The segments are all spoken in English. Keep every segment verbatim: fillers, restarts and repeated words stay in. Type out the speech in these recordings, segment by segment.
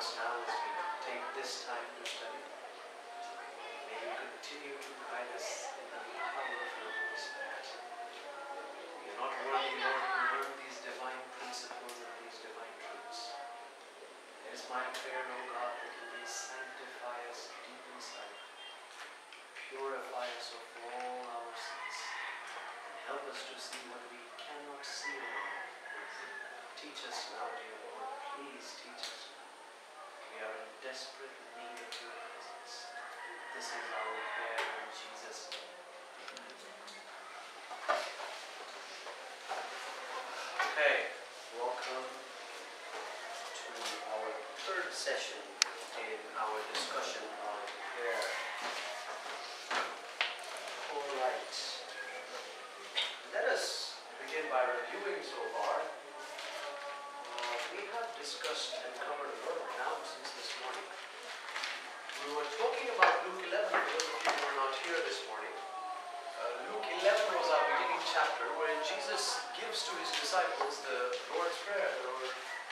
us now as we take this time to study. May you continue to guide us in the power of your Holy Spirit. We are not worthy, Lord, to learn these divine principles and these divine truths. It is my prayer, O God, that you may sanctify us deep inside, purify us of all our sins, and help us to see what we cannot see, O Lord. Teach us now, dear Lord. Please teach us now. We are in desperate need of your presence. This is our prayer in Jesus' name. Okay, welcome to our third session in our discussion on prayer. All right. Let us begin by reviewing so far. Uh, we have discussed and covered a lot of ground since this morning. We were talking about Luke eleven, for those of you who were not here this morning. Uh, Luke eleven was our beginning chapter where Jesus gives to his disciples the Lord's Prayer. Or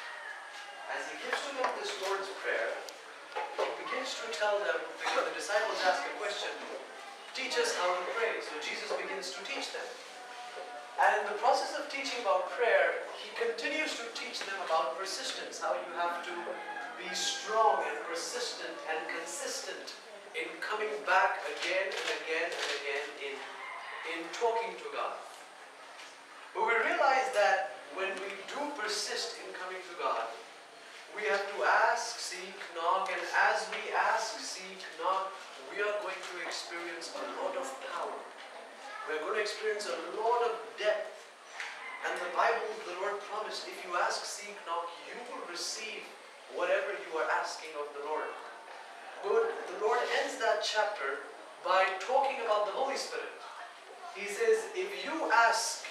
as he gives to them this Lord's Prayer, he begins to tell them, because the disciples ask a question, teach us how to pray. So Jesus begins to teach them. And in the process of teaching about prayer, he continues to teach them about persistence, how you have to be strong and persistent and consistent in coming back again and again and again in, in talking to God. But we realize that when we do persist in coming to God, we have to ask, seek, knock, and as we ask, seek, knock, we are going to experience a lot of power. We're going to experience a lot of depth. And the Bible, the Lord promised, if you ask, seek, knock, you will receive whatever you are asking of the Lord. But the Lord ends that chapter by talking about the Holy Spirit. He says, if you ask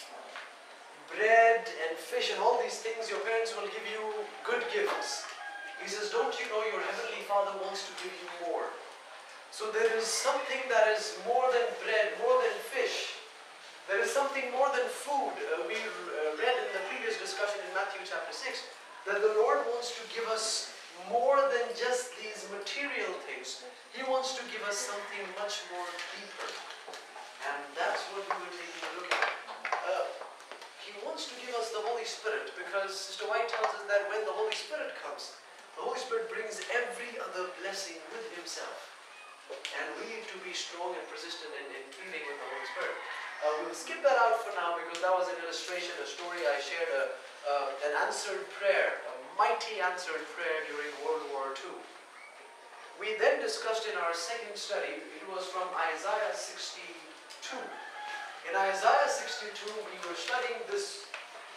bread and fish and all these things, your parents will give you good gifts. He says, don't you know your Heavenly Father wants to give you more? So there is something that is more than bread, more than fish. There is something more than food. Uh, we uh, read in the previous discussion in Matthew chapter six that the Lord wants to give us more than just these material things. He wants to give us something much more deeper. And that's what we were taking a look at. Uh, he wants to give us the Holy Spirit because Sister White tells us that when the Holy Spirit comes, the Holy Spirit brings every other blessing with himself. And we need to be strong and persistent in, in pleading with the Holy Spirit. Uh, we'll skip that out for now because that was an illustration, a story I shared, a, uh, an answered prayer, a mighty answered prayer during World War Two. We then discussed in our second study, it was from Isaiah sixty-two. In Isaiah sixty-two, we were studying this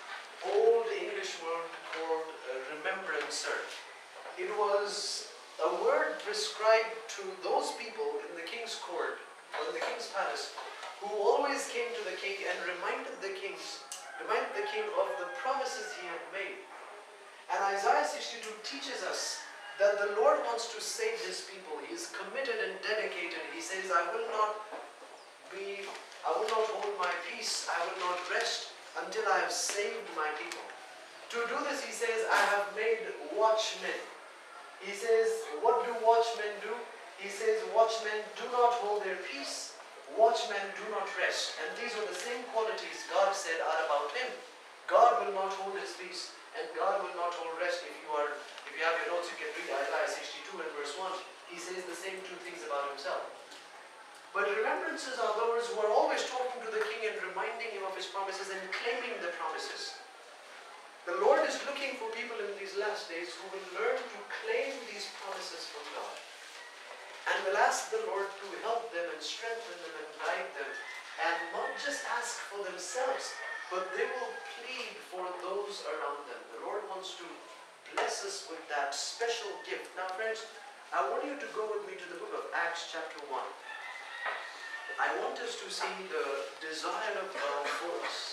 old English word called uh, remembrancer. It was a word prescribed to those people in the king's court or in the king's palace who always came to the king and reminded the kings, reminded the king of the promises he had made. And Isaiah sixty-two teaches us that the Lord wants to save his people. He is committed and dedicated. He says, I will not be, I will not hold my peace, I will not rest until I have saved my people. To do this, he says, I have made watchmen. He says, what do watchmen do? He says, watchmen do not hold their peace. Watchmen do not rest. And these were the same qualities God said are about him. God will not hold his peace, and God will not hold rest. If you are, if you have your notes, you can read Isaiah sixty-two and verse one. He says the same two things about himself. But remembrances are those who are always talking to the king and reminding him of his promises and claiming the promises. The Lord is looking for people in these last days who will learn to claim these promises from God. And will ask the Lord to help them and strengthen them and guide them. And not just ask for themselves, but they will plead for those around them. The Lord wants to bless us with that special gift. Now friends, I want you to go with me to the book of Acts chapter one. I want us to see the desire of God for us.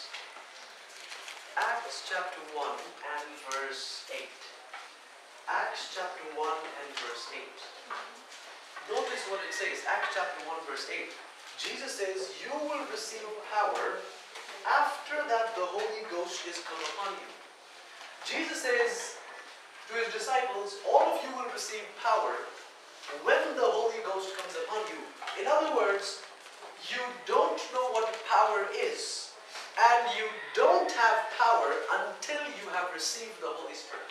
Acts chapter one and verse eight. Acts chapter one and verse eight. Notice what it says. Acts chapter one verse eight. Jesus says, you will receive power after that the Holy Ghost is come upon you. Jesus says to his disciples, all of you will receive power when the Holy Ghost comes upon you. In other words, you don't know what power is, and you don't have power until you have received the Holy Spirit.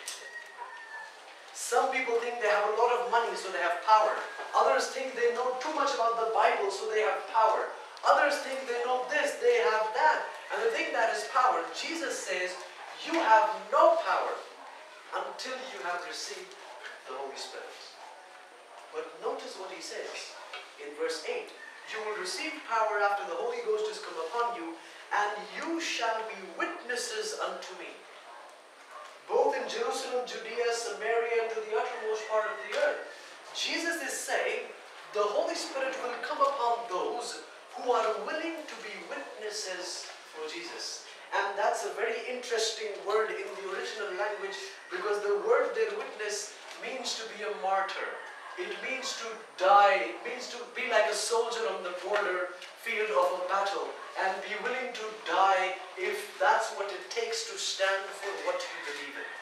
Some people think they have a lot of money, so they have power. Others think they know too much about the Bible, so they have power. Others think they know this, they have that. And the thing that is power, Jesus says, you have no power until you have received the Holy Spirit. But notice what he says in verse eight. You will receive power after the Holy Ghost has come upon you, and you shall be witnesses unto me, both in Jerusalem, Judea, Samaria, and to the uttermost part of the earth. Jesus is saying the Holy Spirit will come upon those who are willing to be witnesses for Jesus. And that's a very interesting word in the original language, because the word there, witness, means to be a martyr. It means to die. It means to be like a soldier on the border field of a battle and be willing to die if that's what it takes to stand for what you believe in.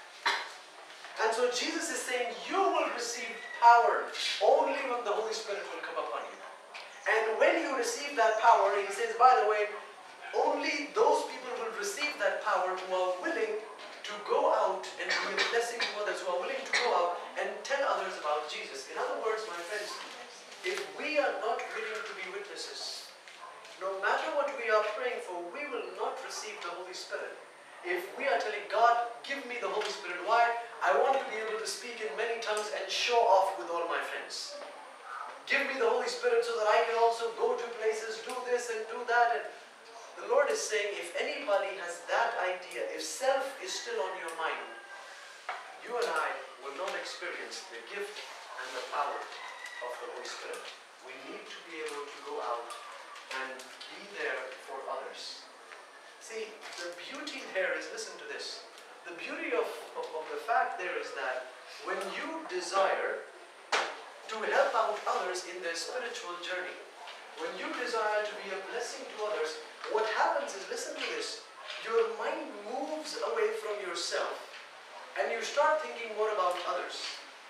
And so Jesus is saying you will receive power only when the Holy Spirit will come upon you. And when you receive that power, he says, by the way, only those people will receive that power who are willing to go out and be a blessing to others, who are willing to go out and tell others about Jesus. In other words, my friends, if we are not willing to be witnesses, no matter what we are praying for, we will not receive the Holy Spirit. If we are telling God, give me the Holy Spirit, why? I want to be able to speak in many tongues and show off with all my friends. Give me the Holy Spirit so that I can also go to places, do this and do that. And the Lord is saying, if anybody has that idea, if self is still on your mind, you and I will not experience the gift and the power of the Holy Spirit. We need to be able to go out and be there for others. See, the beauty there is, listen to this, the beauty of, of, of the fact there is that when you desire to help out others in their spiritual journey, when you desire to be a blessing to others, what happens is, listen to this, your mind moves away from yourself and you start thinking more about others.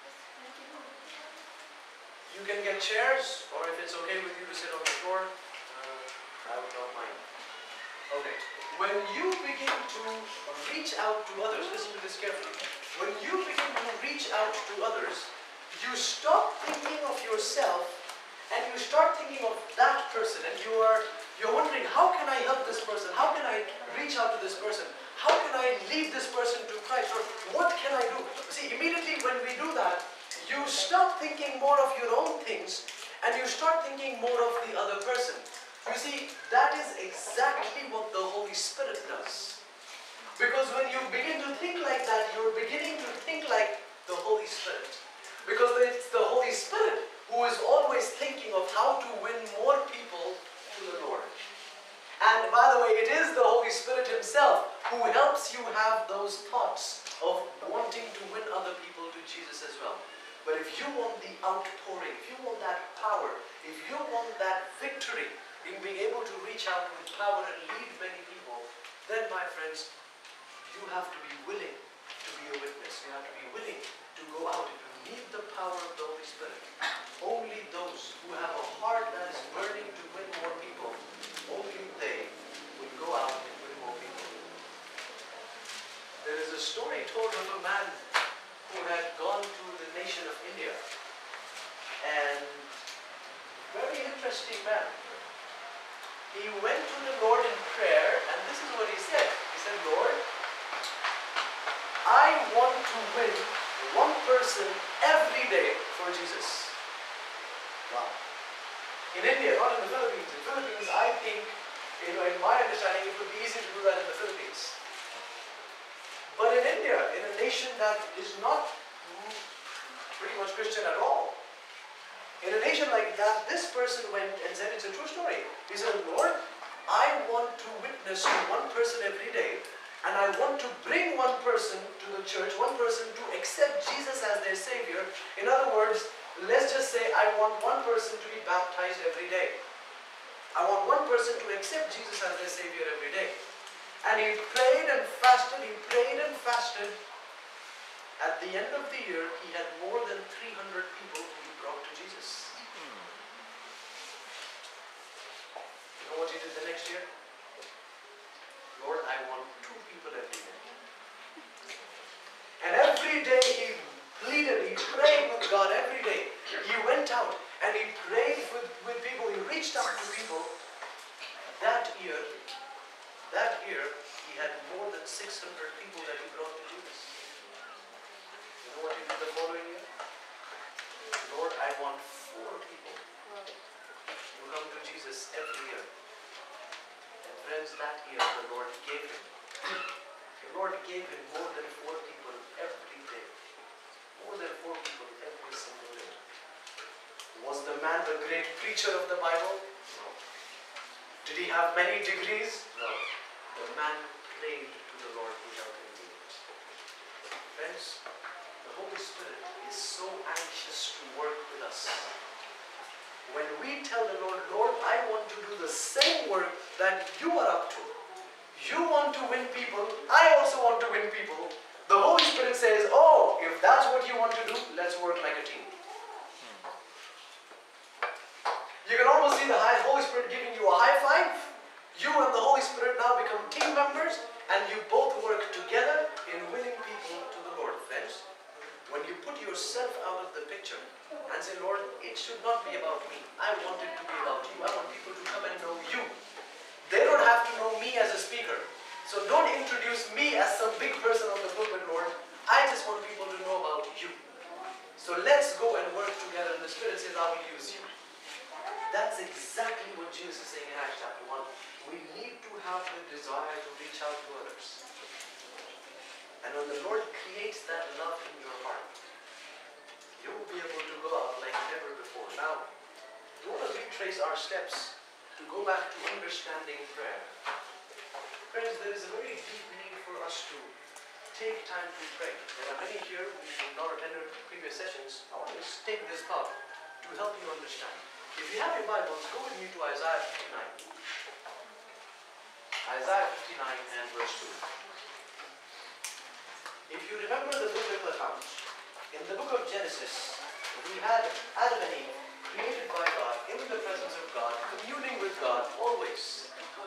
You can get chairs, or if it's okay with you to sit on the floor, uh, I would not mind. Okay. When you begin to reach out to others, listen to this carefully. When you begin to reach out to others, you stop thinking of yourself and you start thinking of that person, and you are you're wondering, how can I help this person? How can I reach out to this person? How can I lead this person to Christ? Or what can I do? See, immediately when we do that, you stop thinking more of your own things and you start thinking more of the other person. You see, that is exactly what the Holy Spirit does. Because when you begin to think like that, you're beginning to think like the Holy Spirit. Because it's the Holy Spirit who is always thinking of how to win more people to the Lord. And by the way, it is the Holy Spirit himself who helps you have those thoughts of wanting to win other people to Jesus as well. But if you want the outpouring, if you want that power, if you want that victory in being able to reach out with power and lead many people, then my friends, you have to be willing to be a witness. You have to be willing to go out and to need the power of the Holy Spirit. Only those who have a heart that is burning to win more people, only they will go out and win more people. There is a story told of a man who had gone to the nation of India, and very interesting man. He went to the Lord in prayer, and this is what he said. He said, Lord, I want to win one person every day for Jesus. Wow. In India, not in the Philippines. In the Philippines, I think, you know, in my understanding, it would be easy to do that in the Philippines. But in India, in a nation that is not pretty much Christian at all, in a nation like that, this person went and said, it's a true story. He said, Lord, I want to witness to one person every day, and I want to bring one person to the church, one person to accept Jesus as their Savior. In other words, let's just say I want one person to be baptized every day. I want one person to accept Jesus as their Savior every day. And he prayed and fasted, he prayed and fasted. At the end of the year, he had more than three hundred people who he brought to Jesus. You know what he did the next year? Lord, I want two people every day. And every day he pleaded, he prayed with God every day. He went out and he prayed with, with people, he reached out to people. That year, that year, he had more than six hundred people that he brought to Jesus. You know what he did the following year? Lord, I want four people who come to Jesus every year. And friends, that year the Lord gave him. The Lord gave him more than four people every day. More than four people every single day. Was the man the great preacher of the Bible? No. Did he have many degrees? No. The man prayed to the Lord without any. Friends, the Holy Spirit is so anxious to work with us. When we tell the Lord, Lord, I want to do the same work that you are up to. You want to win people, I also want to win people. The Holy Spirit says, oh, if that's what you want to do, let's work like a team. You can almost see the Holy Spirit giving you a high five. You and the Holy Spirit now become team members and you both work together in winning people to the Lord. Friends, when you put yourself out of the picture and say, Lord, it should not be about me. I want it to be about you. I want people to come and know you. They don't have to know me as a speaker. So don't introduce me as some big person on the pulpit, Lord. I just want people to know about you. So let's go and work together. And the Spirit says, I will use you. That's exactly what Jesus is saying in Acts chapter one. We need to have the desire to reach out to others. And when the Lord creates that love in your heart, you will be able to go out like never before. Now, we want to retrace our steps to go back to understanding prayer. Friends, there is a very deep need for us to take time to pray. There are many here who have not attended previous sessions. I want to take this thought to help you understand. If you have your Bibles, go with me to Isaiah fifty-nine. Isaiah fifty-nine and verse two. If you remember the biblical account, in the book of Genesis, we had Adam and Eve created by God, in the presence of God, communing with God always.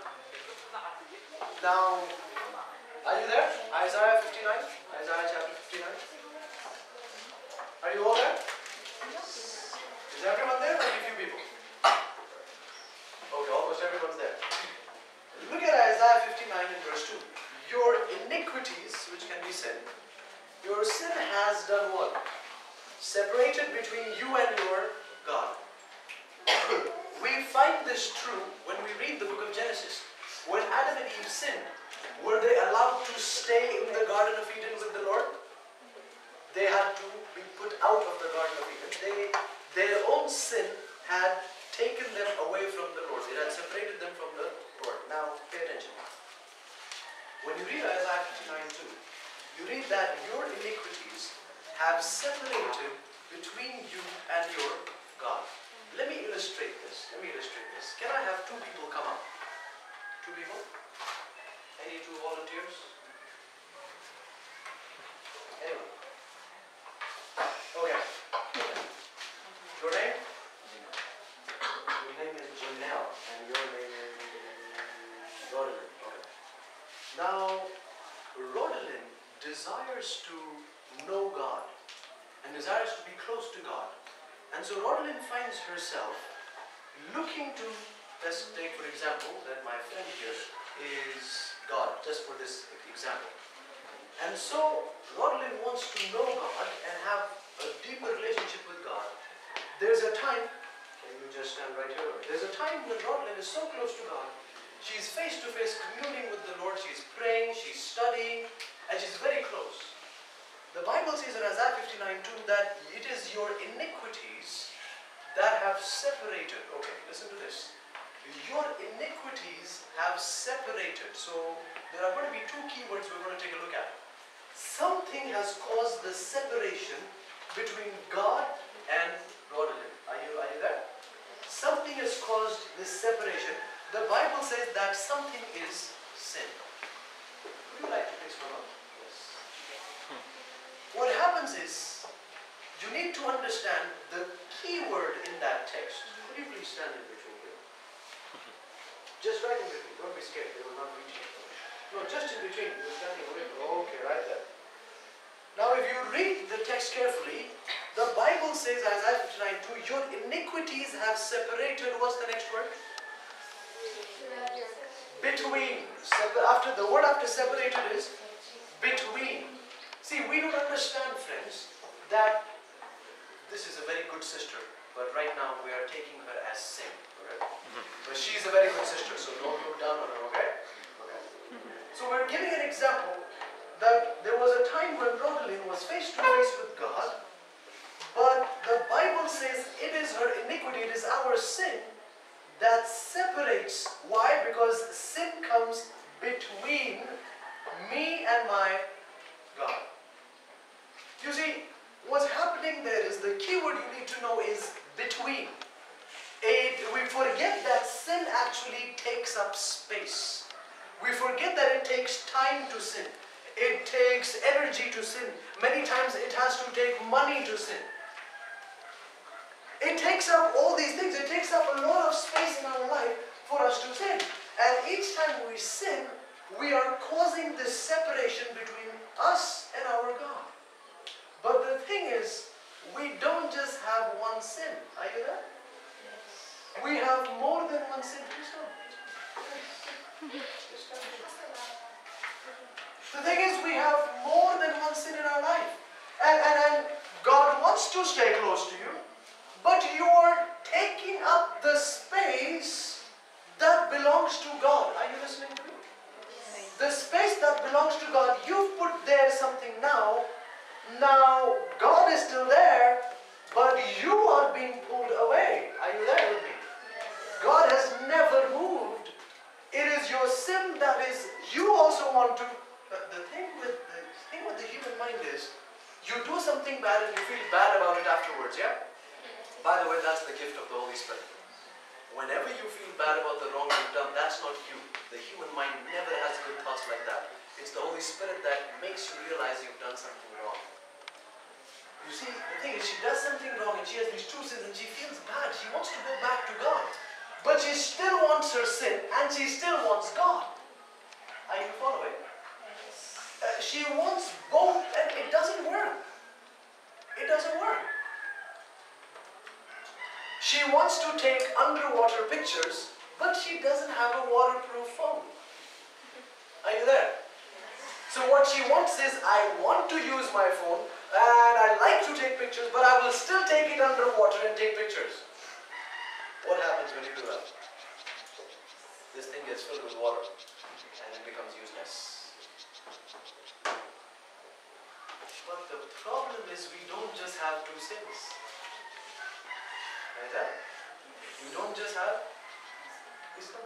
Now, are you there? Isaiah fifty-nine? Isaiah chapter fifty-nine? Are you all there? Is everyone there or only a few people? Okay, almost everyone's there. Look at Isaiah fifty-nine and verse two. Your iniquities, which can be sin, your sin has done what? Separated between you and your God. We find this true when we read the book of Genesis. When Adam and Eve sinned, were they allowed to stay in the Garden of Eden with the Lord? They had to be put out of the Garden of Eden. They, their own sin had taken them away from the Lord. It had separated them from the Lord. Now, pay attention. When you read Isaiah fifty-nine two, you read that your iniquities have separated between you and your God. Let me illustrate this. Let me illustrate this. Can I have two people come up? Two people? Any two volunteers? Anyone? Okay. Your name? Your name is Janelle, and your name is Rodolin. Okay. Now, Rodolin desires to know God and desires to be close to God. And so Rodolin finds herself looking to, let's take for example that my friend here is God, just for this example. And so Rodolin wants to know God and have a deeper relationship with God. There's a time, can you just stand right here? There's a time when Rodolin is so close to God, she's face to face communing with the Lord, she's praying, she's studying, and she's very close. The Bible says in Isaiah fifty-nine two that it is your iniquities that have separated. Okay, listen to this. Your iniquities have separated. So there are going to be two keywords we're going to take a look at. Something has caused the separation between God and Rodolin. Are you, are you there? Something has caused this separation. The Bible says that something is sin. Would you like to fix one up? Yes. What happened? happens is, you need to understand the key word in that text. Could you please stand in between here? Just right in between. Don't be scared. They will not reach you. No, just in between. You're standing away. Okay, right there. Now, if you read the text carefully, the Bible says, Isaiah fifty-nine two, your iniquities have separated. What's the next word? Between. After the word after separated is between. See, we don't understand, friends, that this is a very good sister, but right now we are taking her as sin. Okay? But she's a very good sister, so don't look down on her, okay? Okay. So we're giving an example that there was a time when Brother Lynn was face to face with God, but the Bible says it is her iniquity, it is our sin that separates. Why? Because sin comes between me and my God. You see, what's happening there is, the key word you need to know is between. It, we forget that sin actually takes up space. We forget that it takes time to sin. It takes energy to sin. Many times it has to take money to sin. It takes up all these things. It takes up a lot of space in our life for us to sin. And each time we sin, we are causing this separation between us and our God. But the thing is, we don't just have one sin. Are you there? Yes. We have more than one sin. Please come. The thing is, we have more than one sin in our life. And, and, and God wants to stay close to you, but you are taking up the space that belongs to God. Are you listening to me? The space that belongs to God, you've put there something now. Now, God is still there, but you are being pulled away. Are you there with me? God has never moved. It is your sin that is, you also want to, but the thing with the thing with the human mind is, you do something bad and you feel bad about it afterwards, yeah? By the way, that's the gift of the Holy Spirit. Whenever you feel bad about the wrong you've done, that's not you. The human mind never has good thoughts like that. It's the Holy Spirit that makes you realize you've done something wrong. You see, the thing is, she does something wrong and she has these two sins and she feels bad. She wants to go back to God. But she still wants her sin and she still wants God. Are you following? Uh, she wants both and it doesn't work. It doesn't work. She wants to take underwater pictures, but she doesn't have a waterproof phone. Are you there? So what she wants is, I want to use my phone and I like to take pictures, but I will still take it underwater and take pictures. What happens when you do that? This thing gets filled with water and it becomes useless. But the problem is, we don't just have two sins. Right there? We don't just have this one.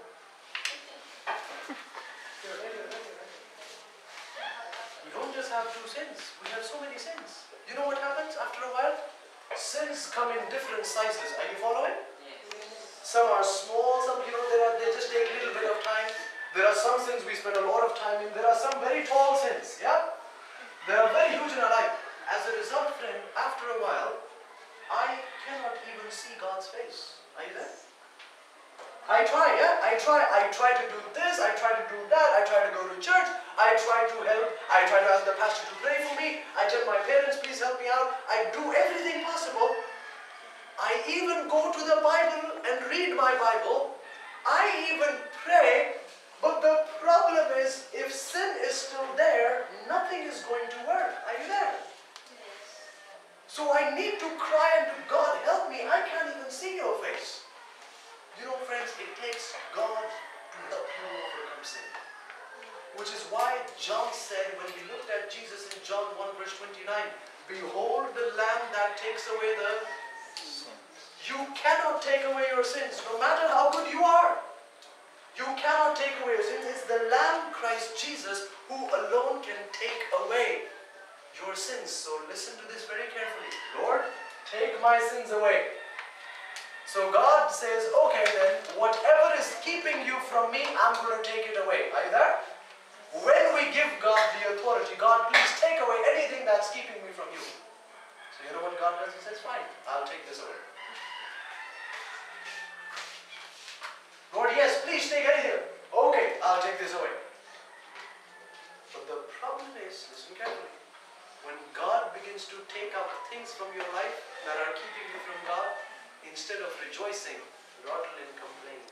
Here, right here, right here, right here. We don't just have two sins. We have so many sins. You know what happens after a while? Sins come in different sizes. Are you following? Yes. Some are small, some, you know, they, are, they just take a little bit of time. There are some sins we spend a lot of time in. There are some very tall sins. Yeah? They are very huge in our life. As a result, friend, after a while, I cannot even see God's face. Are you there? I try, yeah? I try. I try to do this. I try to do that. I try to go to church. I try to help. I try to ask the pastor to pray for me. I tell my parents, please help me out. I do everything possible. I even go to the Bible and read my Bible. I even pray. But the problem is, if sin is still there, nothing is going to work. Are you there? So I need to cry unto God, help me, I can't even see your face. You know, friends, it takes God to help you overcome sin. Which is why John said, when we looked at Jesus in John one verse twenty-nine, behold the Lamb that takes away the sins. You cannot take away your sins, no matter how good you are. You cannot take away your sins. It's the Lamb, Christ Jesus, who alone can take away your sins. So listen to this very carefully. Lord, take my sins away. So God says, okay then, whatever is keeping you from me, I'm going to take it away. Are you there? When we give God the authority, God, please take away anything that's keeping me from you. You know what God does? He says, fine, I'll take this away. Lord, yes, please take anything. Okay, I'll take this away. But the problem is, listen carefully, when God begins to take out things from your life that are keeping you from God, instead of rejoicing, Rosalind complains.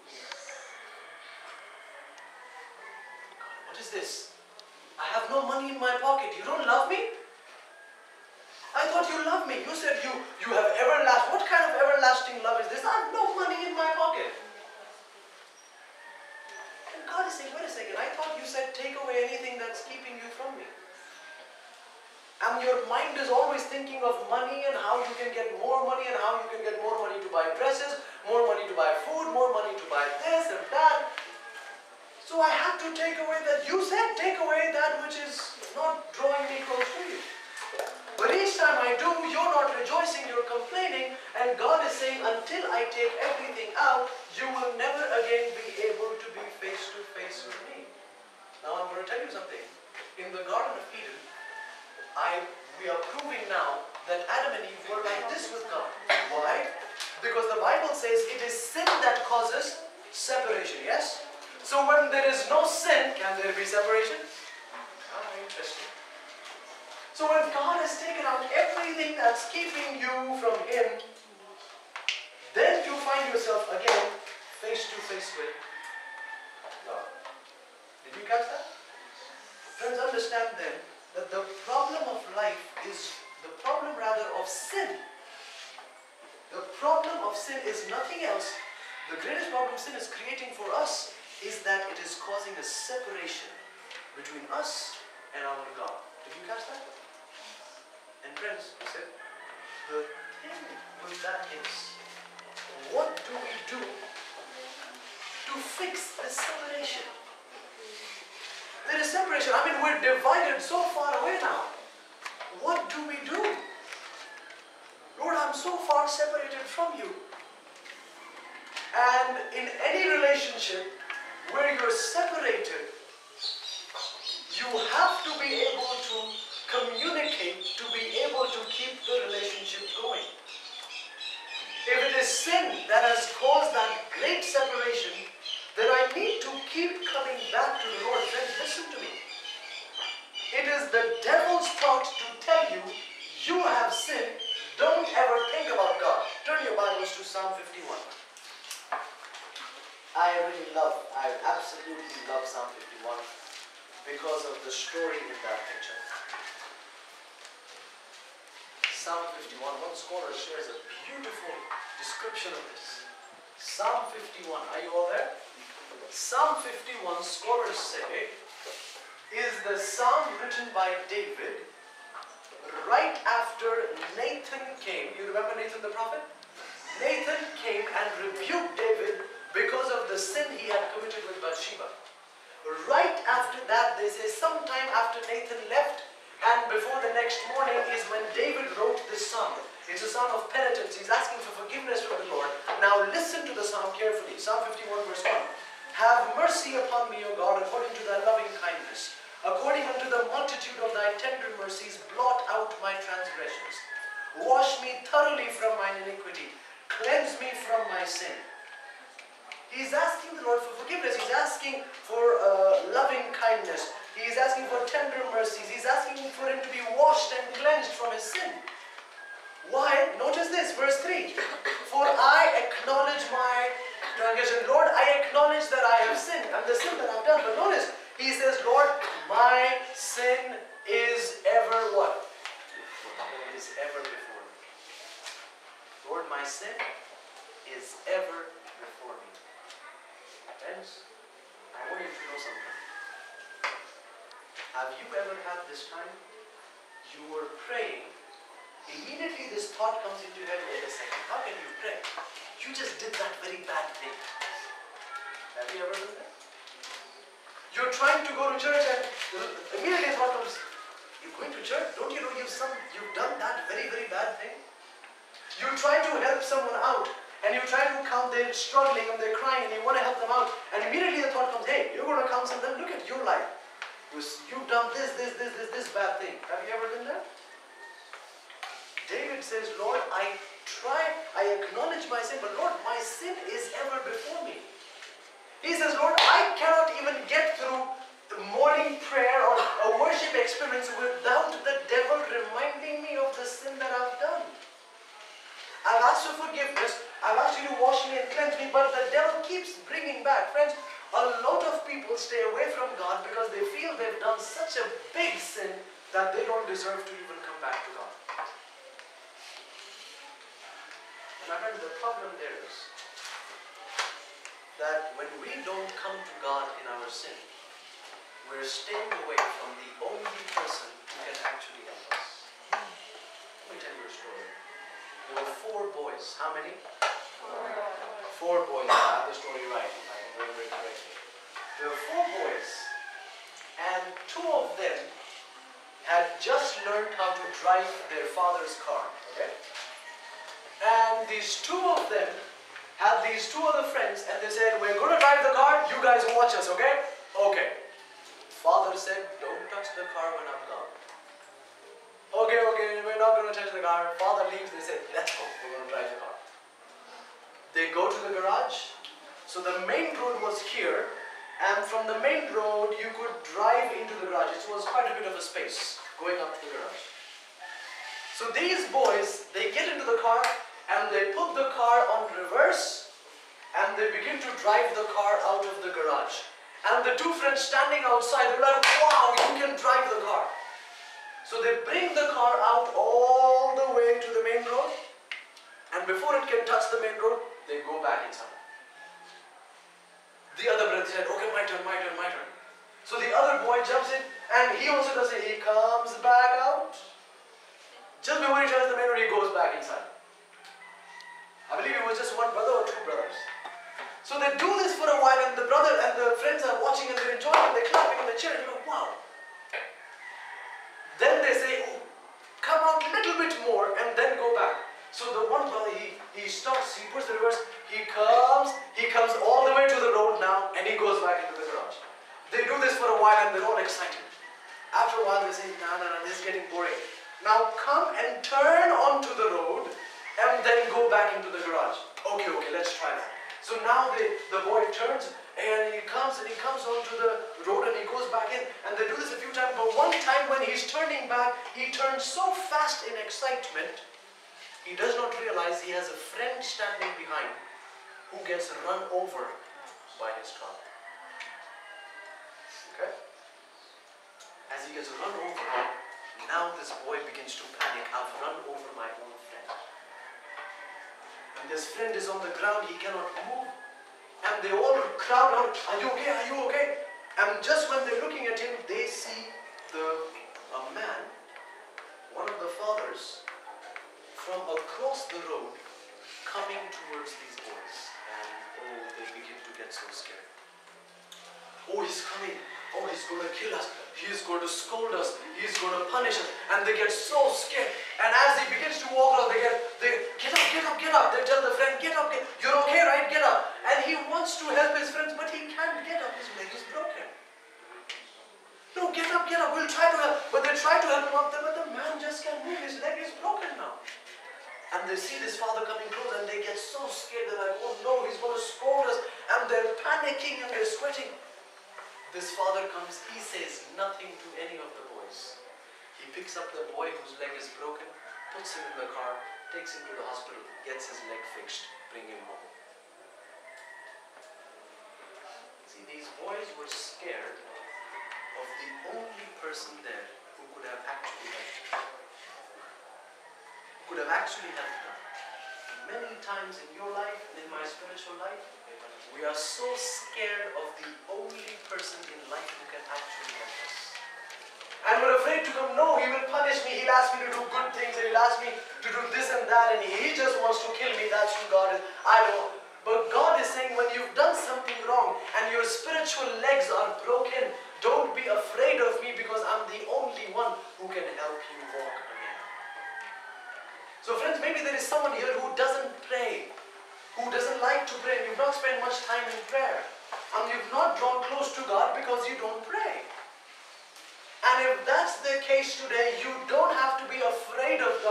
God, what is this? I have no money in my pocket. You don't love me? I thought you loved me. You said you, you have everlasting. What kind of everlasting love is this? I have no money in my pocket. And God is saying, wait a second, I thought you said take away anything that's keeping you from me. And your mind is always thinking of money and how you can get more money and how you can get more money to buy dresses, more money to buy food, more money to buy this and that. So I have to take away that. You said take away that which is not drawing me close to you. But each time I do, you're not rejoicing, you're complaining, and God is saying, until I take everything out, you will never again be able to be face to face with me. Now I'm going to tell you something. In the Garden of Eden, I, we are proving now that Adam and Eve were like this with God. Why? Because the Bible says it is sin that causes separation, yes? So when there is no sin, can there be separation? Ah, interesting. So when God has taken out everything that's keeping you from Him, then you find yourself again face to face with God. Did you catch that? Friends, understand then that the problem of life is the problem rather of sin. The problem of sin is nothing else. The greatest problem sin is creating for us is that it is causing a separation between us and our God. Did you catch that? And friends, I said, the thing with that is, what do we do to fix this separation? There is separation. I mean, we're divided so far away now. What do we do? Lord, I'm so far separated from you. And in any relationship where you're separated, you have to be able to communicate to be able to keep the relationship going. If it is sin that has caused that great separation, then I need to keep coming back to the Lord. Friends, listen to me. It is the devil's part to tell you, you have sinned, don't ever think about God. Turn your Bibles to Psalm fifty-one. I really love, I absolutely love Psalm fifty-one because of the story in that picture. Psalm fifty-one, one scholar shares a beautiful description of this. Psalm fifty-one, are you all there? Psalm fifty-one, scholars say, is the psalm written by David right after Nathan came. You remember Nathan the prophet? Nathan came and rebuked David because of the sin he had committed with Bathsheba. Right after that, they say sometime after Nathan left, and before the next morning is when David wrote this psalm. It's a psalm of penitence. He's asking for forgiveness from the Lord. Now listen to the psalm carefully. Psalm fifty-one verse one. Have mercy upon me, O God, according to thy loving kindness. According unto the multitude of thy tender mercies, blot out my transgressions. Wash me thoroughly from mine iniquity. Cleanse me from my sin. He's asking the Lord for forgiveness. He's asking for uh, loving kindness. He is asking for tender mercies. He's asking for him to be washed and cleansed from his sin. Why? Notice this, verse three. For I acknowledge my transgression. Lord, I acknowledge that I have sinned and the sin that I've done. But notice, he says, Lord, my sin is ever what? It is ever before me. Lord, my sin is ever before me. Friends, I want you to know something. Have you ever had this time? You were praying, immediately this thought comes into your head, wait a second, how can you pray? You just did that very bad thing. Have you ever done that? You're trying to go to church and immediately the thought comes, you're going to church? Don't you know you've, some, you've done that very, very bad thing? You try to help someone out and you try to count, they're struggling and they're crying and you want to help them out, and immediately the thought comes, hey, you're going to counsel them, look at your life. You've done this, this, this, this, this bad thing. Have you ever done that? David David says, Lord, I try, I acknowledge my sin, but Lord, my sin is ever before me. He says, Lord, I cannot even get through the morning prayer or a worship experience without the devil reminding me of the sin that I've done. I've asked for forgiveness, I've asked you to wash me and cleanse me, but the devil keeps bringing back. Friends, a lot of people stay away from God because they feel they've done such a big sin that they don't deserve to even come back to God. And I mean, the problem there is that when we don't come to God in our sin, we're staying away from the only person who can actually help us. Let me tell you a story. There were four boys. How many? Four. Four boys. I have the story right, if I remember it correctly. There were four boys, and two of them had just learned how to drive their father's car. Okay? And these two of them had these two other friends, and they said, we're going to drive the car, you guys watch us, okay? Okay. Father said, don't touch the car when I'm gone. Okay, okay, we're not going to touch the car. Father leaves, they said, let's go, we're going to drive the car. They go to the garage. So the main road was here, and from the main road you could drive into the garage. It was quite a bit of a space going up to the garage. So these boys, they get into the car and they put the car on reverse and they begin to drive the car out of the garage. And the two friends standing outside, they're like, wow, you can drive the car. So they bring the car out all the way to the main road, and before it can touch the main road, they go back inside. The other brother said, okay, my turn, my turn, my turn. So the other boy jumps in, and he also does it. He comes back out. Just before he touches the main road, he goes back inside. I believe it was just one brother or two brothers. So they do this for a while, and the brother and the friends are watching, and they're enjoying, and they're clapping, and they're cheering. They're like, wow. Then they say, oh, come out a little bit more, and then go back. So the one brother, he, he starts, he puts the reverse, he comes, he comes all the way to the road now, and he goes back into the garage. They do this for a while, and they're all excited. After a while, they say, no, no, no, this is getting boring. Now come and turn onto the road, and then go back into the garage. Okay, okay, let's try that. So now they, the boy turns, and he comes, and he comes onto the road, and he goes back in, and they do this a few times, but one time when he's turning back, he turns so fast in excitement, he does not realize he has a friend standing behind who gets run over by his car. Okay? As he gets run over, now this boy begins to panic. I've run over my own friend. And this friend is on the ground, he cannot move. And they all crowd out, are you okay, are you okay? And just when they're looking at him, they see the a man, one of the fathers, from across the road, coming towards these boys. And oh, they begin to get so scared. Oh, he's coming. Oh, he's going to kill us. He's going to scold us. He's going to punish us. And they get so scared. And as he begins to walk around, they get, they get up, get up, get up. They tell the friend, get up, get, you're okay, right? Get up. And he wants to help his friends, but he can't get up. His leg is broken. No, get up, get up. We'll try to help. But they try to help him up there, but the man just can't move. His leg is broken now. And they see this father coming close, and they get so scared. They're like, oh no, he's going to scold us. And they're panicking and they're sweating. This father comes, he says nothing to any of the boys. He picks up the boy whose leg is broken, puts him in the car, takes him to the hospital, gets his leg fixed, bring him home. See, these boys were scared of the only person there who could have actually helped them. Who could have actually helped them. Many times in your life and in my spiritual life, we are so scared of the only person in life who can actually help us. And we're afraid to come. No, he will punish me. He'll ask me to do good things, and he'll ask me to do this and that, and he just wants to kill me. That's who God is. I don't. But God is saying, when you've done something wrong and your spiritual legs are broken, don't be afraid of me, because I'm the only one who can help you walk again. So friends, maybe there is someone here who doesn't pray, who doesn't like to pray, and you've not spent much time in prayer. And you've not drawn close to God because you don't pray. And if that's the case today, you don't have to be afraid of God.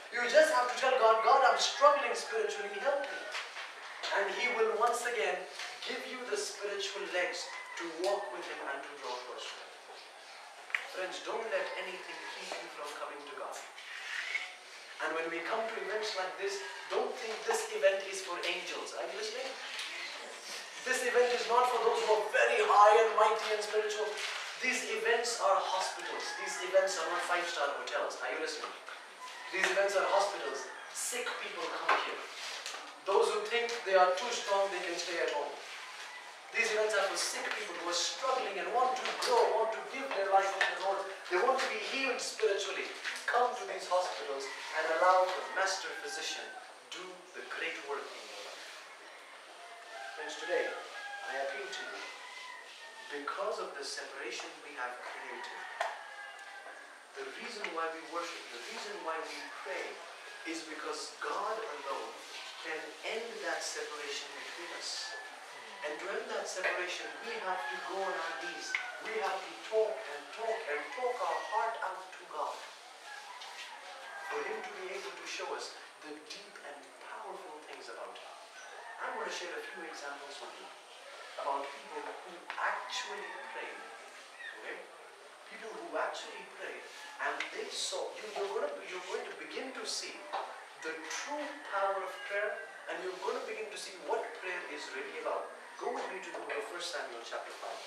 You just have to tell God, God, I'm struggling spiritually, help me. And He will once again give you the spiritual legs to walk with Him and to draw close to Him. Friends, don't let anything keep you from coming to God. And when we come to events like this, don't think this event is for angels. Are you listening? This event is not for those who are very high and mighty and spiritual. These events are hospitals. These events are not five-star hotels. Are you listening? These events are hospitals. Sick people come here. Those who think they are too strong, they can stay at home. These events are for sick people who are struggling and want to grow, want to give their life to the Lord. They want to be healed spiritually. Come to these hospitals and allow the master physician do the great work in your life. Friends, today, I appeal to you. Because of the separation we have created, the reason why we worship, the reason why we pray, is because God alone can end that separation between us. And to end that separation, we have to go on our knees. We have to talk and talk and talk our heart out to God. For Him to be able to show us the deep and powerful things about Him. I'm going to share a few examples with you about people who actually prayed. Okay? People who actually prayed, and they saw. You, you're, going to, you're going to begin to see the true power of prayer, and you're going to begin to see what prayer is really about. Go with me to the book of First Samuel chapter five.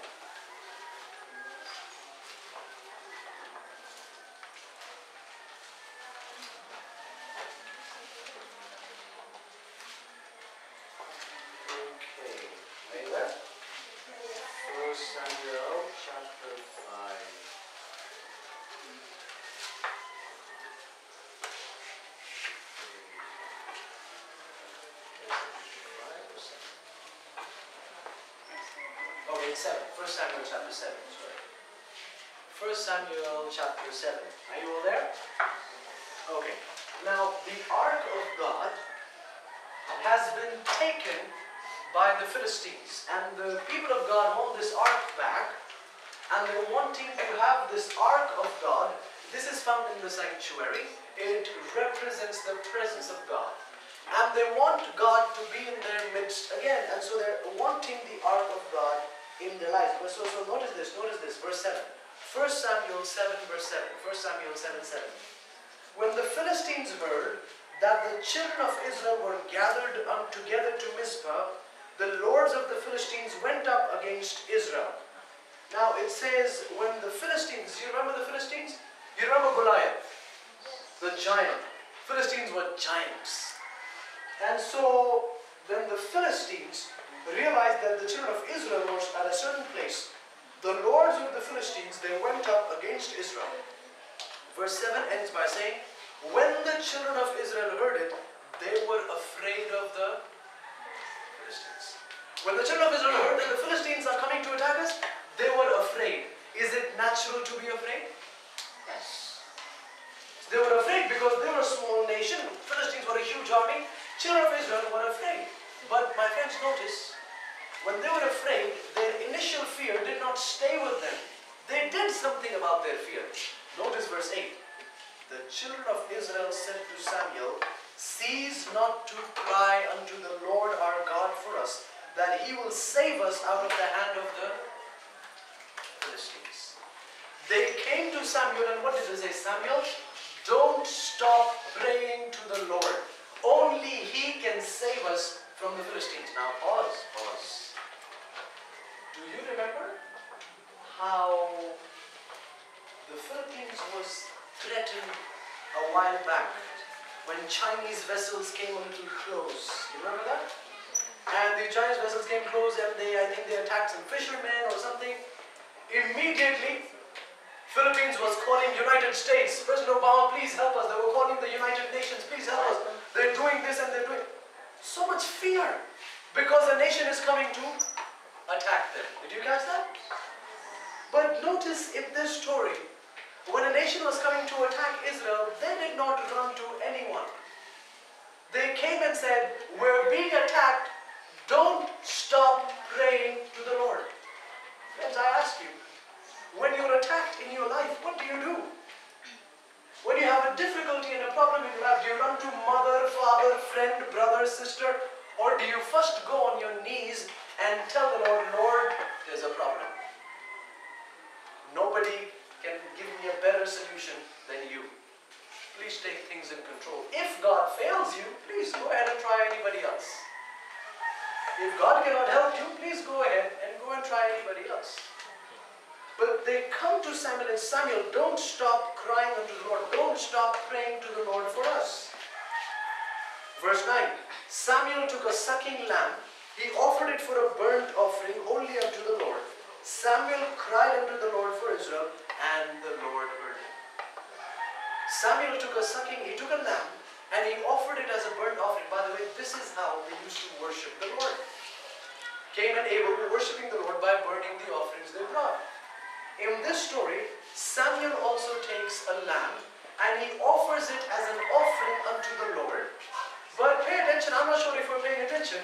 Okay, are you there? First Samuel chapter five. Okay, it's seven. First Samuel chapter seven. Sorry. First Samuel chapter seven. Are you all there? Okay. Now, the ark of God has been taken by the Philistines, and the people of God want this ark back, and they're wanting to have this ark of God. This is found in the sanctuary. It represents the presence of God. And they want God to be in their midst again. And so they're wanting the ark of God in their lives. So, so notice this, notice this, verse seven. First Samuel seven, verse seven. First Samuel seven, seven. When the Philistines heard that the children of Israel were gathered um, together to Mizpah, the lords of the Philistines went up against Israel. Now it says, when the Philistines, you remember the Philistines? You remember Goliath, the giant. Philistines were giants. And so when the Philistines realized that the children of Israel were at a certain place, the lords of the Philistines, they went up against Israel. Verse seven ends by saying, when the children of Israel heard it, they were afraid of the Philistines. When the children of Israel heard that the Philistines are coming to attack us, they were afraid. Is it natural to be afraid? Yes. They were afraid because they were a small nation. Philistines were a huge army. Children of Israel were afraid. But my friends, notice, when they were afraid, their initial fear did not stay with them. They did something about their fear. Notice verse eight. The children of Israel said to Samuel, cease not to cry unto the Lord our God for us, that He will save us out of the hand of the Philistines. They came to Samuel, and what did they say? Samuel, don't stop praying to the Lord. Only He can save us from the Philistines. Now pause, pause. Do you remember how the Philippines was threatened a while back when Chinese vessels came a little close? You remember that? And the Chinese vessels came close, and they, I think they attacked some fishermen or something. Immediately, Philippines was calling United States. President Obama, please help us. They were calling the United Nations, please help us. They're doing this and they're doing... So much fear because a nation is coming to attack them. Did you catch that? But notice in this story, when a nation was coming to attack Israel, they did not run to anyone. They came and said, we're being attacked. Don't stop praying to the Lord. Friends, I ask you, when you're attacked in your life, what do you do? When you have a difficulty and a problem in Do you run to mother, father, friend, brother, sister? Or do you first go on your knees and tell the Lord, Lord, there's a problem. Nobody can give me a better solution than you. Please take things in control. If God fails you, please go ahead and try anybody else. If God cannot help you, please go ahead and go and try anybody else. But they come to Samuel and Samuel, don't stop crying unto the Lord. Don't stop praying to the Lord for us. Verse nine, Samuel took a sucking lamb. He offered it for a burnt offering wholly unto the Lord. Samuel cried unto the Lord for Israel, and the Lord heard him. Samuel took a sucking, he took a lamb, and he offered it as a burnt offering. By the way, this is how they used to worship the Lord. Cain and Abel were worshipping the Lord by burning the offerings they brought. In this story, Samuel also takes a lamb and he offers it as an offering unto the Lord. But pay attention, I'm not sure if we're paying attention.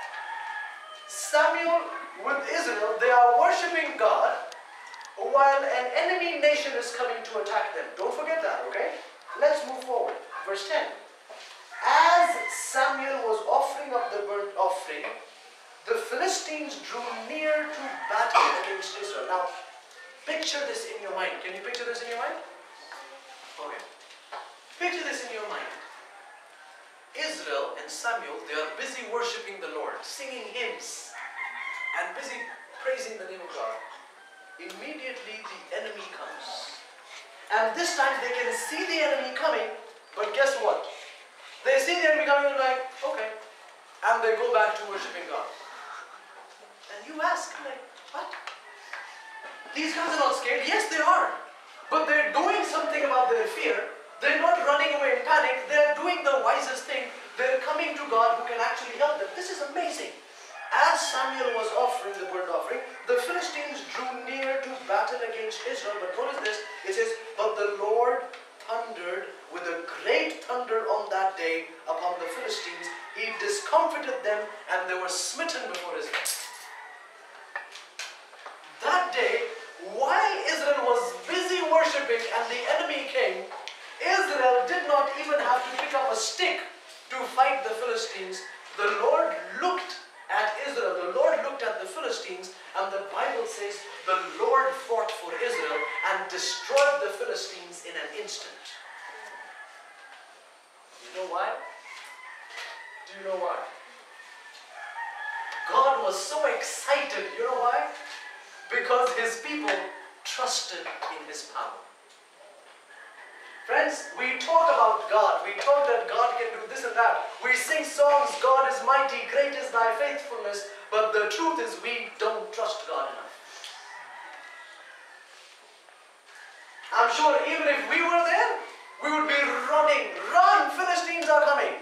Samuel with Israel, they are worshipping God while an enemy nation is coming to attack them. Don't forget that, okay? Let's move forward. Verse ten. As Samuel was offering up the burnt offering, the Philistines drew near to battle against Israel. Now, picture this in your mind. Can you picture this in your mind? Okay. Picture this in your mind. Israel and Samuel, they are busy worshipping the Lord, singing hymns, and busy praising the name of God. Immediately the enemy comes. And this time they can see the enemy coming, but guess what? They see the enemy coming and like, okay. And they go back to worshipping God. And you ask, like, what? These guys are not scared. Yes, they are. But they're doing something about their fear. They're not running away in panic. They're doing the wisest thing. They're coming to God who can actually help them. This is amazing. As Samuel was offering the burnt offering, the Philistines drew near to battle against Israel. But notice this. It says, but the Lord thundered with a great thunder on that day upon the Philistines. He discomfited them and they were smitten before Israel. That day, while Israel was busy worshipping and the enemy came, Israel did not even have to pick up a stick to fight the Philistines. The Lord looked at Israel, the Lord looked at the Philistines, and the Bible says the Lord fought for Israel and destroyed the Philistines in an instant. You know why? Do you know why? God was so excited. You know why? Because his people trusted in his power. Friends, we talk about God. We talk that God can do this and that. We sing songs, God is mighty, great is thy faithfulness. But the truth is we don't trust God enough. I'm sure even if we were there, we would be running. Run, Philistines are coming.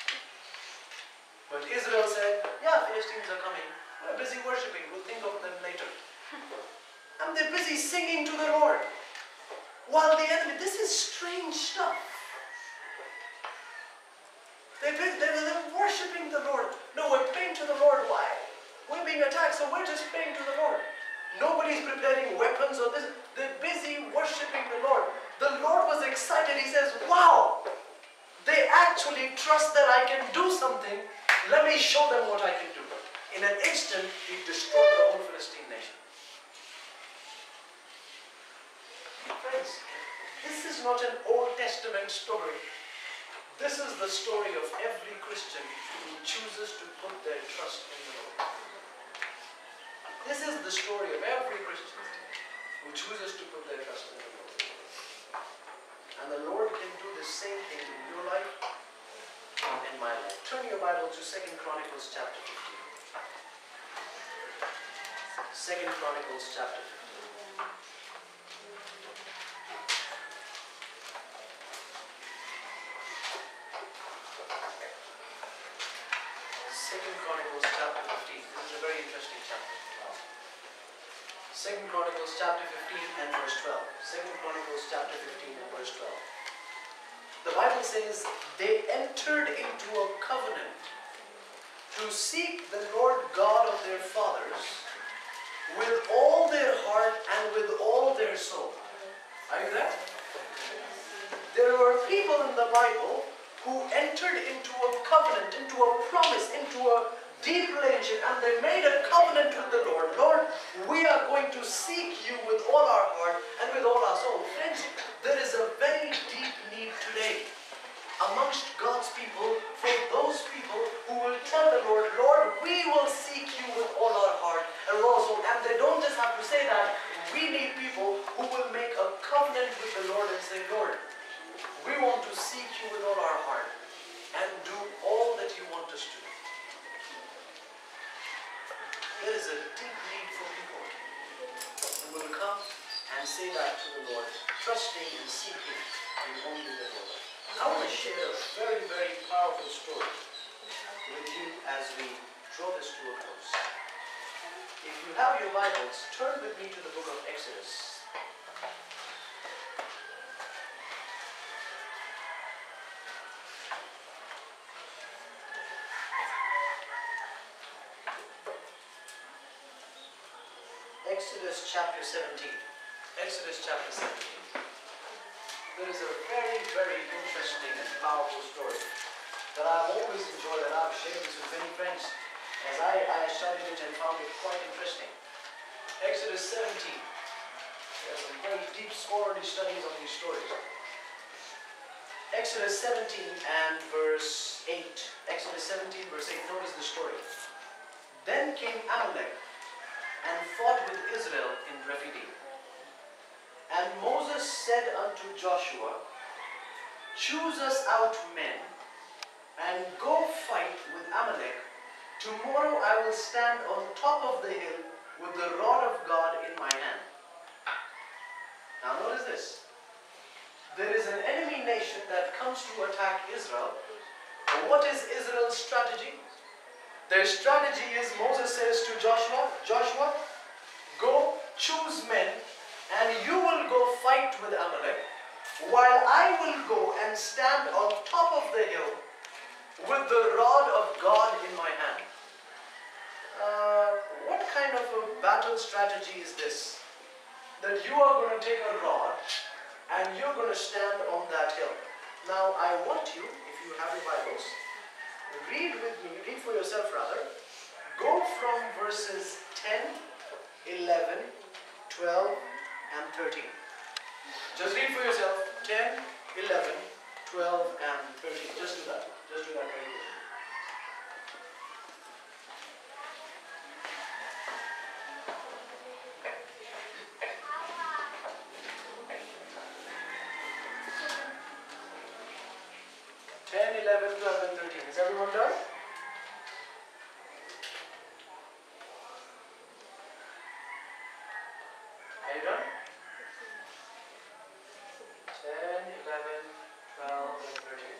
But Israel said, yeah, Philistines are coming. We're busy worshipping. We'll think of them later. And they're busy singing to the Lord. While the enemy, this is strange stuff. They've been, they're, they're worshipping the Lord. No, we're praying to the Lord. Why? We're being attacked, so we're just praying to the Lord. Nobody's preparing weapons or this. They're busy worshipping the Lord. The Lord was excited. He says, wow, they actually trust that I can do something. Let me show them what I can do. In an instant, he destroyed the whole Philistine nation. Friends, this is not an Old Testament story. This is the story of every Christian who chooses to put their trust in the Lord. This is the story of every Christian who chooses to put their trust in the Lord. And the Lord can do the same thing in your life and in my life. Turn your Bible to Second Chronicles chapter fifteen. Second Chronicles chapter fifteen. Second Chronicles chapter fifteen. This is a very interesting chapter. Second Chronicles chapter fifteen and verse twelve. Second Chronicles chapter fifteen and verse twelve. The Bible says they entered into a covenant to seek the Lord God of their fathers with all their heart and with all their soul. Are you there? There were people in the Bible who entered into a covenant, into a promise, into a deep relationship, and they made a covenant with the Lord. Lord, we are going to seek you with all our heart and with all our soul. Friends, there is a very deep need today amongst God's people, for those people who will tell the Lord, Lord, we will seek you with all our heart and all our soul. And they don't just have to say that. We need people who will make a covenant with the Lord and say, Lord, we want to seek you with all our heart and do all that you want us to do. There is a deep need for people who will come and say that to the Lord, trusting and seeking in only the Lord. I want to share a very, very powerful story with you as we draw this to a close. If you have your Bibles, turn with me to the book of Exodus. Exodus chapter seventeen. Exodus chapter seventeen. There is a very, very interesting and powerful story that I've always enjoyed, and I've shared this with many friends as I, I studied it and found it quite interesting. Exodus seventeen. There are some very deep scholarly studies on these stories. Exodus seventeen and verse eight. Exodus seventeen verse eight. Notice the story. Then came Amalek and fought with Israel in Rephidim. And Moses said unto Joshua, choose us out men, and go fight with Amalek. Tomorrow I will stand on top of the hill with the rod of God in my hand. Now notice this. There is an enemy nation that comes to attack Israel. And what is Israel's strategy? Their strategy is, Moses says to Joshua, Joshua, go choose men, and you will go fight with Amalek, while I will go and stand on top of the hill with the rod of God in my hand. Uh, what kind of a battle strategy is this? That you are going to take a rod and you're going to stand on that hill. Now I want you, if you have your Bibles, read with me, read for yourself rather. Go from verses ten, eleven, twelve, and thirteen. Just read for yourself ten, eleven, twelve, and thirteen. Just do that. Just do that very quickly. ten, eleven, twelve, and thirteen. Is everyone done? Are you done? ten, eleven, twelve, and thirteen.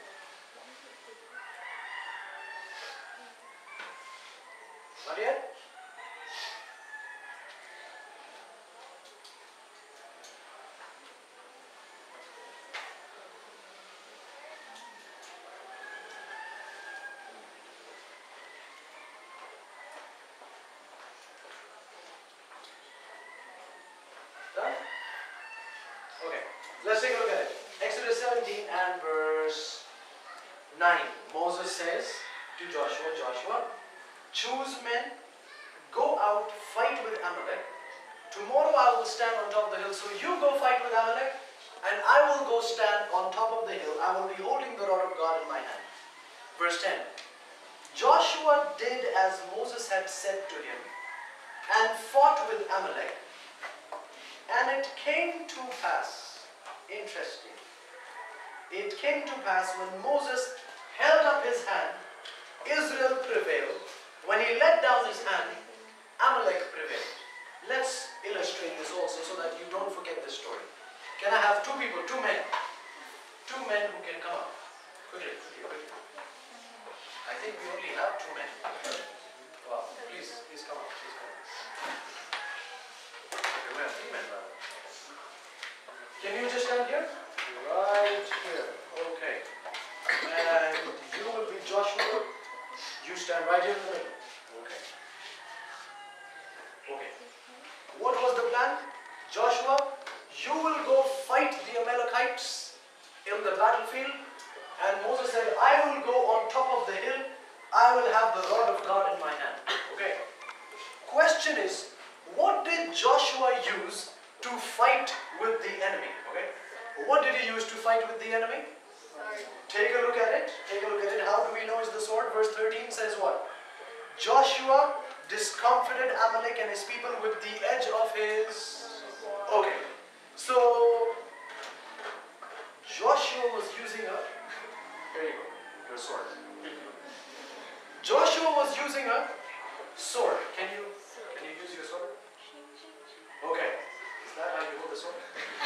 Not yet? Done? Okay, let's take a look at it. Exodus seventeen and verse nine. Moses says to Joshua, Joshua, choose men, go out, fight with Amalek. Tomorrow I will stand on top of the hill. So you go fight with Amalek, and I will go stand on top of the hill. I will be holding the rod of God in my hand. Verse ten. Joshua did as Moses had said to him, and fought with Amalek. And it came to pass, interesting, it came to pass when Moses held up his hand, Israel prevailed. When he let down his hand, Amalek prevailed. Let's illustrate this also so that you don't forget this story. Can I have two people, two men? Two men who can come up. Quickly, quickly, quickly. I think we only have two men. Well, please, please come up, please come up. Okay, we have three men rather. Can you just stand here? Right here. Okay. And you will be Joshua. You stand right here in the middle. Okay. Okay. What was the plan? Joshua, you will go fight the Amalekites in the battlefield, And Moses said, I will go on top of the hill. I will have the rod of God in my hand. Okay. Question is, what did Joshua use to fight with the enemy? Okay. What did he use to fight with the enemy? Take a look at it. Take a look at it. How do we know it's the sword? Verse thirteen says what? Joshua discomfited Amalek and his people with the edge of his... Okay. So, Joshua was using a... Here you go. Your sword. Joshua was using a sword. Can you, can you use your sword? Okay. Is that how you hold the sword?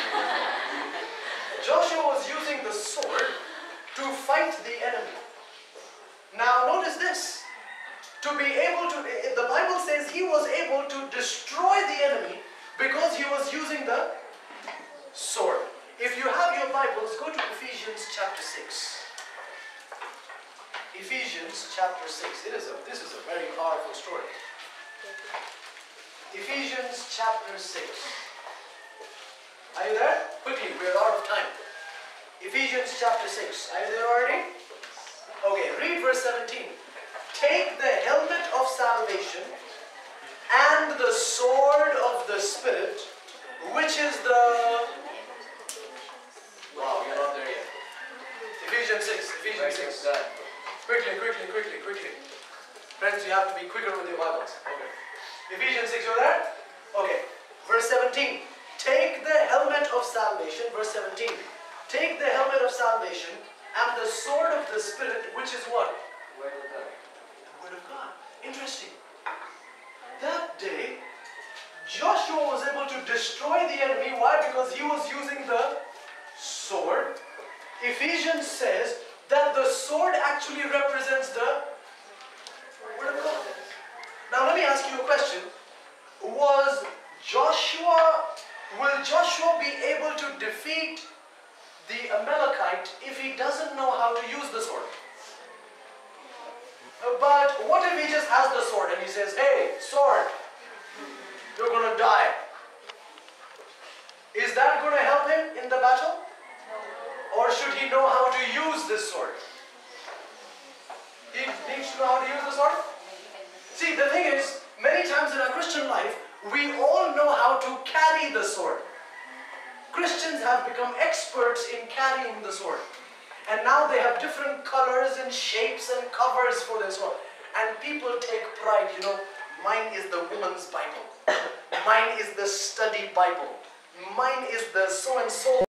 Joshua was using the sword to fight the enemy. Now notice this. To be able to, the Bible says he was able to destroy the enemy because he was using the sword. If you have your Bibles, go to Ephesians chapter six. Ephesians chapter six. It is a, this is a very powerful story. Ephesians chapter six. Are you there? Quickly, we are out of time. Ephesians chapter six. Are you there already? Okay, read verse seventeen. Take the helmet of salvation and the sword of the Spirit, which is the... Wow, you're not there yet. Ephesians six. Ephesians six. Quickly, quickly, quickly, quickly. Friends, you have to be quicker with your Bibles. Okay. Ephesians six, you're there? Okay. Verse seventeen. Take the helmet of salvation. Verse seventeen. Take the helmet of salvation and the sword of the Spirit, which is what? The Word of God. The Word of God. Interesting. That day, Joshua was able to destroy the enemy. Why? Because he was using the sword. Ephesians says that the sword actually represents the Word of God. Now let me ask you a question. Was Joshua, will Joshua be able to defeat the Amalekite if he doesn't know how to use the sword? But what if he just has the sword and he says, hey, sword, you're going to die. Is that going to help him in the battle? Or should he know how to use this sword? He needs to know how to use the sword? See, the thing is, many times in our Christian life, we all know how to carry the sword. Christians have become experts in carrying the sword. And now they have different colors and shapes and covers for their sword. And people take pride, you know, mine is the woman's Bible. Mine is the study Bible. Mine is the so-and-so